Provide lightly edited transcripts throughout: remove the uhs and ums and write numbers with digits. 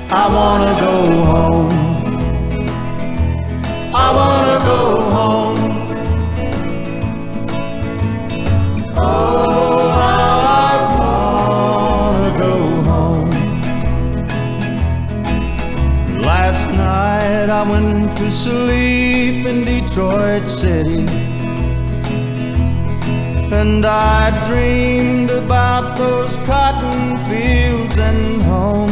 I wanna go home. I wanna go home. Oh, how I wanna go home. Last night I went to sleep in Detroit City, and I dreamed about those cotton fields and home.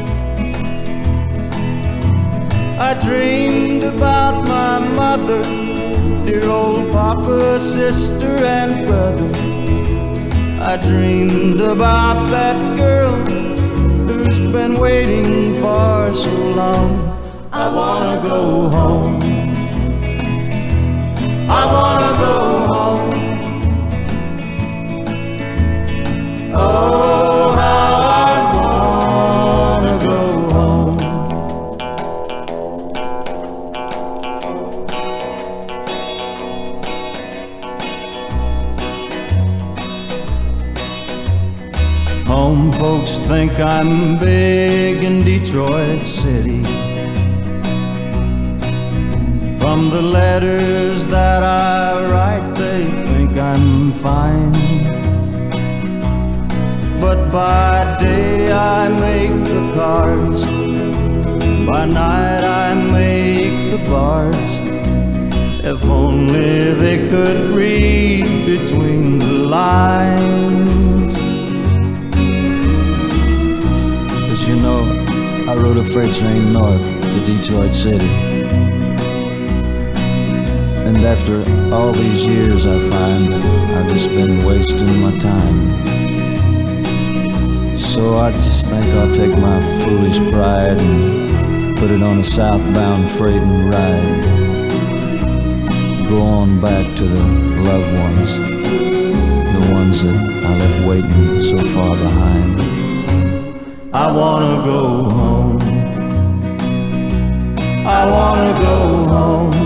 I dreamed about my mother, dear old papa, sister, and brother. I dreamed about that girl who's been waiting for so long. I wanna go home. I wanna go home. Oh, how I wanna go home. Home folks think I'm big in Detroit City. From the letters that I write, they think I'm fine. But by day I make the cards, by night I make the bars. If only they could read between the lines. 'Cause you know, I rode a freight train north to Detroit City, and after all these years I find I've just been wasting my time. So I just think I'll take my foolish pride and put it on a southbound freight and ride. Go on back to the loved ones, the ones that I left waiting so far behind. I wanna go home. I wanna go home.